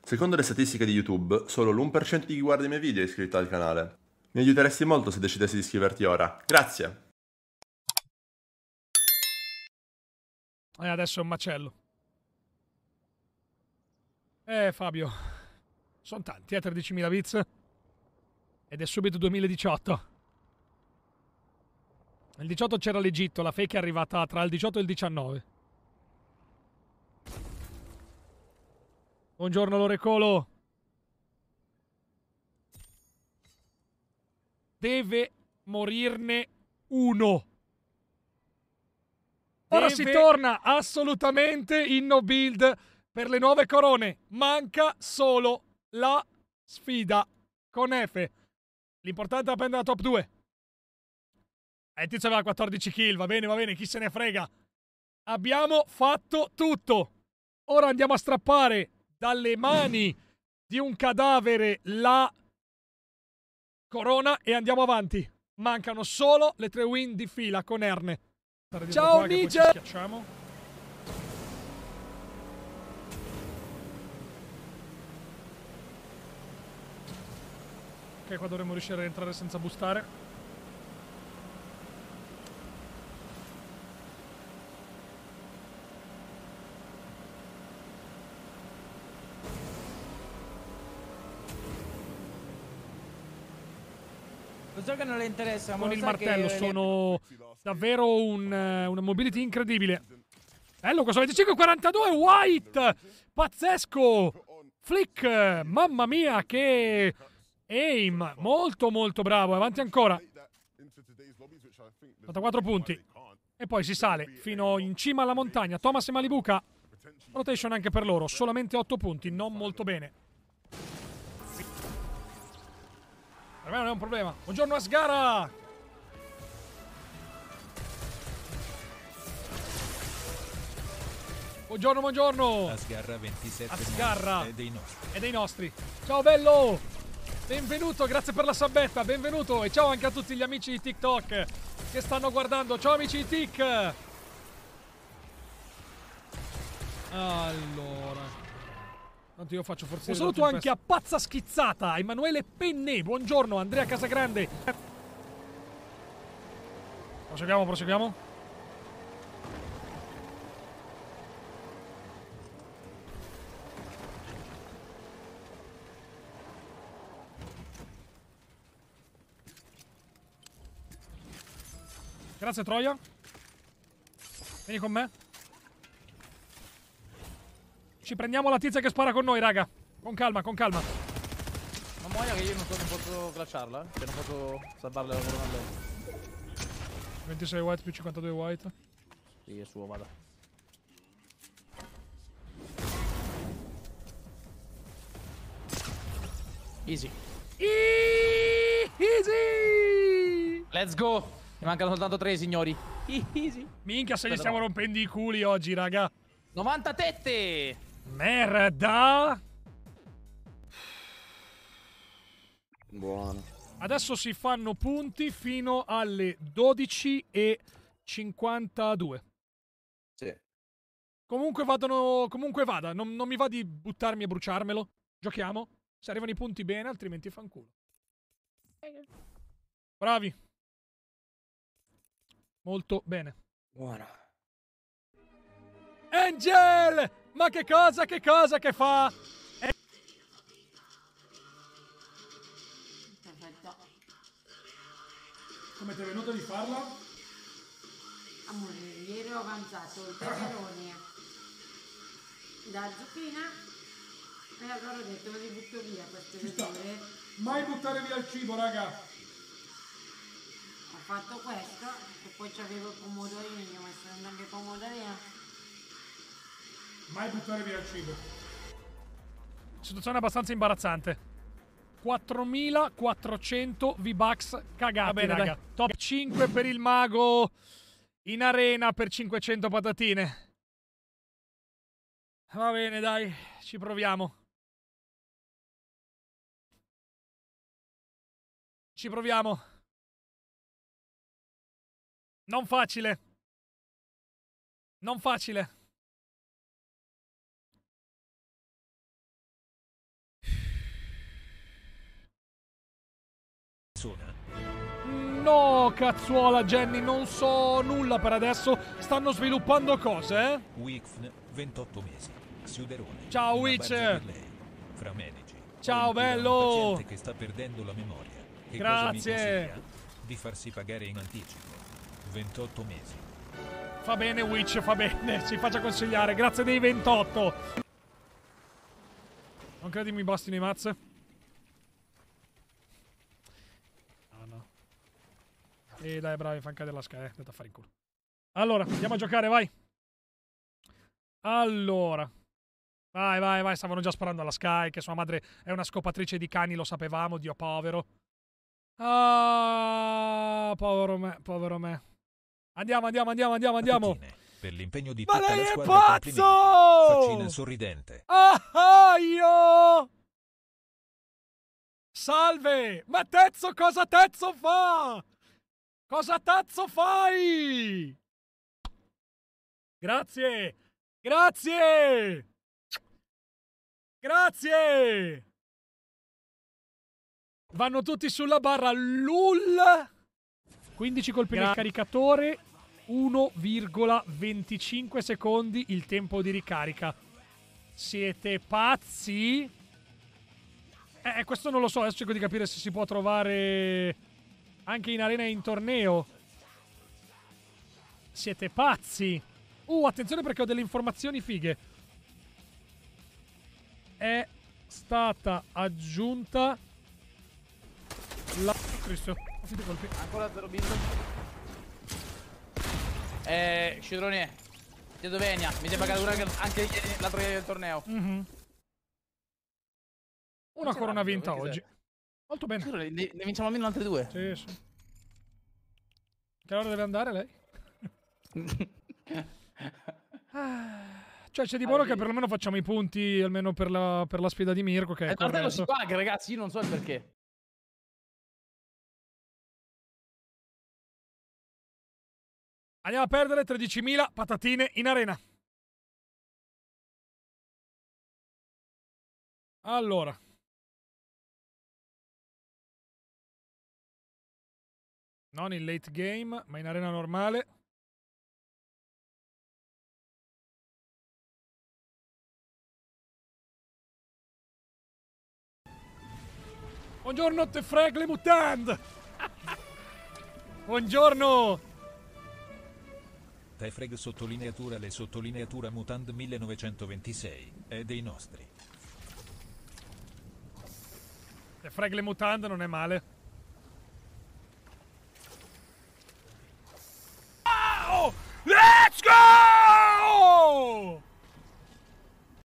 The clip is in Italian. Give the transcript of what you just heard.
Secondo le statistiche di YouTube, solo l'1% di chi guarda i miei video è iscritto al canale. Mi aiuteresti molto se decidessi di iscriverti ora. Grazie! E adesso è un macello. Fabio, sono tanti, 13.000 bits. Ed è subito 2018. Nel 18 c'era l'Egitto, la fake è arrivata tra il 18 e il 19. Buongiorno Lorecolo. Deve morirne uno. Ora si torna assolutamente in no build per le nuove corone. Manca solo la sfida con Efe. L'importante è prendere la top 2. Il tizio aveva 14 kill, va bene, chi se ne frega. Abbiamo fatto tutto. Ora andiamo a strappare dalle mani di un cadavere la corona e andiamo avanti. Mancano solo le 3 win di fila con Erne. Ciao amici! Schiacciamo. Ok, qua dovremmo riuscire a entrare senza boostare. Lo so che non le interessa, ma Con lo il sa martello che sono davvero una mobility incredibile. Bello questo 25-42, White! Pazzesco! Flick, mamma mia, che aim! Molto molto bravo, avanti ancora. 84 punti. E poi si sale fino in cima alla montagna. Thomas e Malibuca. Rotation anche per loro, solamente 8 punti, non molto bene. Per me non è un problema. Buongiorno Asgara! Buongiorno, buongiorno! Asgarra 27 Asgarra è dei nostri. È dei nostri. Ciao bello! Benvenuto, grazie per la sabbetta, benvenuto! E ciao anche a tutti gli amici di TikTok che stanno guardando. Ciao amici di Tik! Allora... Tanto io faccio forse... Un saluto anche a Pazza Schizzata, Emanuele Penne, buongiorno, Andrea Casagrande. Proseguiamo, proseguiamo. Grazie Troia. Vieni con me. Ci prendiamo la tizia che spara con noi, raga. Con calma, con calma. Ma muoia che io non posso glacciarla, Che non posso salvarle la corona a lei. 26 white più 52 white. Sì, è suo, vada. Easy. Easy! Let's go! Mi mancano soltanto 3, signori. Easy. Minchia se gli stiamo rompendo i culi oggi, raga. 90 tette! Merda! Buono. Adesso si fanno punti fino alle 12:52. Sì. Comunque vada, non mi va di buttarmi e bruciarmelo. Giochiamo. Se arrivano i punti bene, altrimenti fanculo. Bravi. Molto bene. Buono. Angel! Ma che cosa che fa? Perfetto. Come ti è venuto di farla? Amore, ieri ho avanzato il peperone, la zucchina e allora ho detto me li butto via queste verdure. Mai buttare via il cibo, raga. Ho fatto questo e poi c'avevo i pomodorini, gli ho messo anche i pomodorini. Mai buttare via il cibo. Situazione abbastanza imbarazzante. 4.400 V-Bucks cagati, Va bene, raga. Top 5 per il mago in arena per 500 patatine. Va bene, dai, ci proviamo. Ci proviamo. Non facile. Non facile. no, cazzuola Jenny, non so nulla per adesso. Stanno sviluppando cose, eh? Wixn, 28 mesi. Siuderone. Ciao, Una Witch. barza per lei. Fra medici. Ciao, Ho un bello. paziente che sta perdendo la memoria. Che Grazie. cosa mi consiglia? Di farsi pagare in anticipo. 28 mesi. Fa bene, Witch, fa bene. Si faccia consigliare. Grazie dei 28. Non credi mi bastino i mazze? No, no. E dai, bravi, fan cadere la Sky, andate a fare in culo. Allora, andiamo a giocare, vai. Allora. Vai, vai, vai, stavano già sparando alla Sky, che sua madre è una scopatrice di cani, lo sapevamo, Dio povero. Ah, povero me, povero me. Andiamo, andiamo, andiamo, andiamo, andiamo. Mattutine, per l'impegno di Ma tutta lei la è squadra, complimenti. pazzo! Faccina sorridente. Ah, io! Salve! Ma Tezzo, cosa Tezzo fa? Cosa Tezzo fai? Grazie! Grazie! Grazie! Vanno tutti sulla barra. LUL! 15 colpi nel caricatore, 1,25 secondi il tempo di ricarica. Siete pazzi? Questo non lo so, adesso cerco di capire se si può trovare anche in arena e in torneo. Siete pazzi? Attenzione perché ho delle informazioni fighe. È stata aggiunta la... Cristo, ho finito i colpi. Ancora 0 build. Scidrone. Chiedo venia. Mi devi pagare anche l'altro ieri del torneo. Una corona vinta oggi. Molto bene. Scidrone, ne vinciamo almeno altre due. Sì, sì. Che ora deve andare lei? Cioè c'è di buono che perlomeno facciamo i punti almeno per la sfida di Mirko che è Fratello corretto. si paga, ragazzi, io non so il perché. Andiamo a perdere 13.000 patatine in arena. Allora. Non in late game, ma in arena normale. Buongiorno, te freg le mutande! Buongiorno! Tefreg sottolineatura le sottolineatura Mutant 1926. È dei nostri. Te freg le mutande non è male.